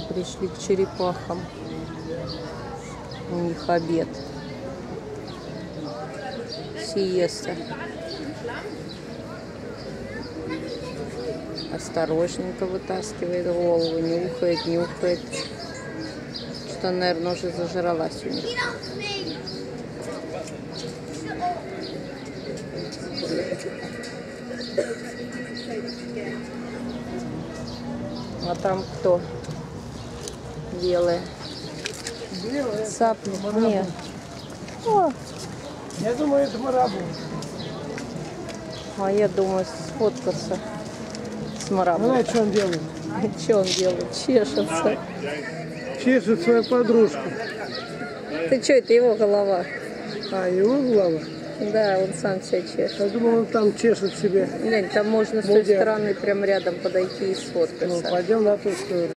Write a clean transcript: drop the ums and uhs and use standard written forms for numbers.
Пришли к черепахам. У них обед. Сиеста. Осторожненько вытаскивает голову, нюхает, нюхает. Что, наверное, уже зажралась у них. А там кто? Белая. Белая? Цапли? Нет. О, Я думаю, это марабу. а я думаю, сфоткаться с марабу. Знаешь, что он делает? Что он делает? Чешется. Чешет свою подружку. Ты что, это его голова? А, его голова? Да, он сам себя чешет. Я думал, он там чешет себе. Глянь, там можно с той стороны прям рядом подойти и сфоткаться. Ну, пойдем на ту сторону.